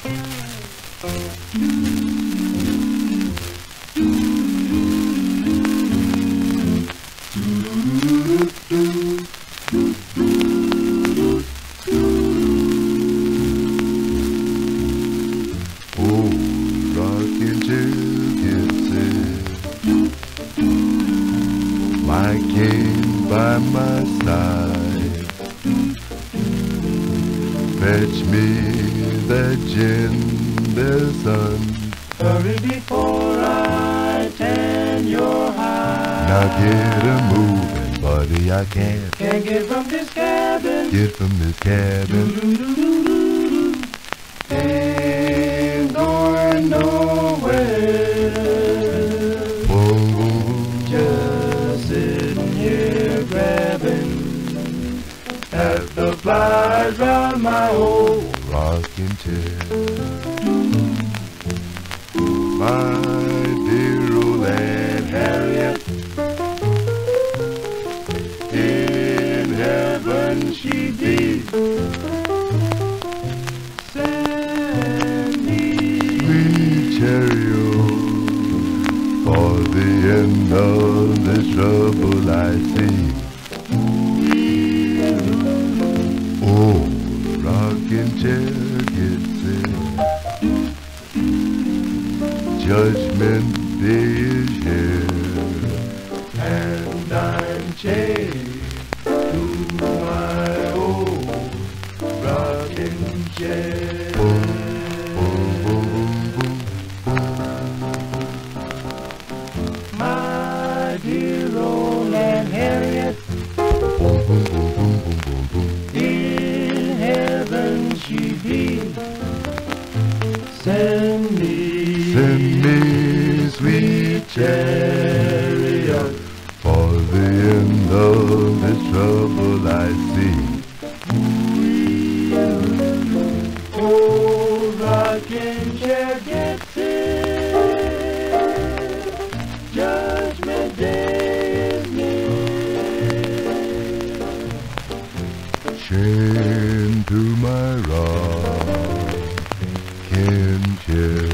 My king by my side, fetch me the gin, the sun. Hurry before I tan your hide. Now get a moving, buddy, I can't get from this cabin. get from this cabin. Ain't going nowhere. Boom, boom, boom. Just sitting here grabbing at the flies round my old rocking chair. My dear old Aunt Harriet, in heaven she be. Send me sweet chariot, for the end of this trouble I see. Oh, rocking chair gets it. Judgment Day is here, and I'm chained to my old rocking chair. boom, boom, boom, boom, My dear old Aunt Harriet, boom, boom, boom, boom, boom, boom, boom. in heaven she be. Send me sweet chariot, for the end of this trouble I see. old rocking chair gets it. Judgment Day is near. Chained to my rocking chair.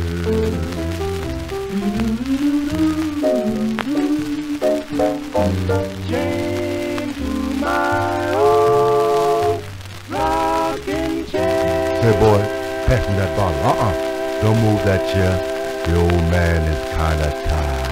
Chained to my old rocking chair. Say, boy, pass me that bottle. Don't move that chair. The old man is kinda tired.